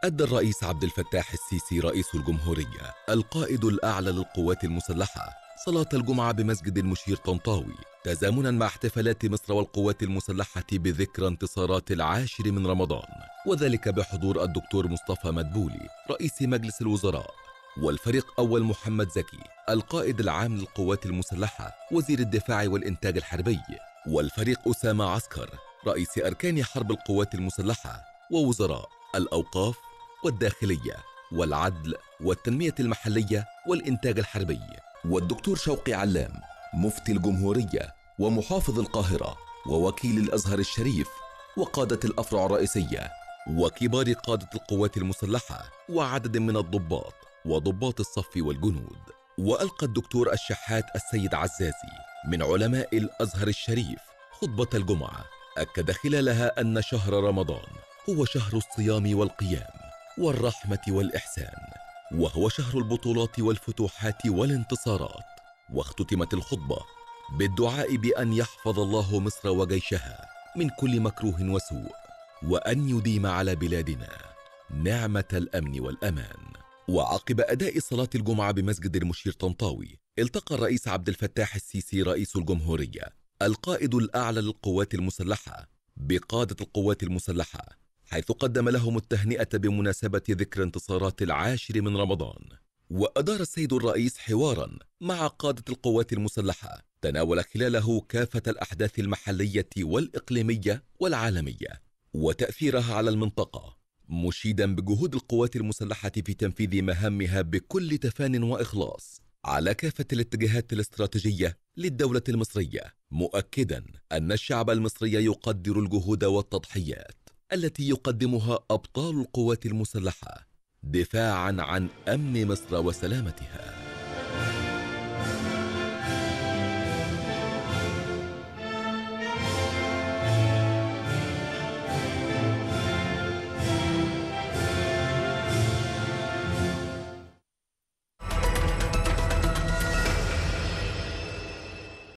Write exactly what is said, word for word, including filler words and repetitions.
أدى الرئيس عبد الفتاح السيسي رئيس الجمهورية القائد الأعلى للقوات المسلحة صلاة الجمعة بمسجد المشير طنطاوي تزامنا مع احتفالات مصر والقوات المسلحة بذكرى انتصارات العاشر من رمضان، وذلك بحضور الدكتور مصطفى مدبولي رئيس مجلس الوزراء، والفريق أول محمد زكي القائد العام للقوات المسلحة وزير الدفاع والإنتاج الحربي، والفريق أسامة عسكر رئيس أركان حرب القوات المسلحة، ووزراء الأوقاف والداخلية والعدل والتنمية المحلية والإنتاج الحربي، والدكتور شوقي علام مفتي الجمهورية ومحافظ القاهرة ووكيل الأزهر الشريف وقادة الأفرع الرئيسية وكبار قادة القوات المسلحة وعدد من الضباط وضباط الصف والجنود. وألقى الدكتور الشحات السيد عزازي من علماء الأزهر الشريف خطبة الجمعة، أكد خلالها أن شهر رمضان هو شهر الصيام والقيام والرحمة والإحسان، وهو شهر البطولات والفتوحات والانتصارات. واختتمت الخطبة بالدعاء بأن يحفظ الله مصر وجيشها من كل مكروه وسوء، وأن يديم على بلادنا نعمة الأمن والأمان. وعقب أداء صلاة الجمعة بمسجد المشير طنطاوي، التقى الرئيس عبد الفتاح السيسي رئيس الجمهورية القائد الأعلى للقوات المسلحة بقادة القوات المسلحة، حيث قدم لهم التهنئة بمناسبة ذكرى انتصارات العاشر من رمضان. وأدار السيد الرئيس حوارا مع قادة القوات المسلحة تناول خلاله كافة الأحداث المحلية والإقليمية والعالمية وتأثيرها على المنطقة، مشيدا بجهود القوات المسلحة في تنفيذ مهامها بكل تفان وإخلاص على كافة الاتجاهات الاستراتيجية للدولة المصرية، مؤكدا أن الشعب المصري يقدر الجهود والتضحيات التي يقدمها أبطال القوات المسلحة دفاعا عن أمن مصر وسلامتها.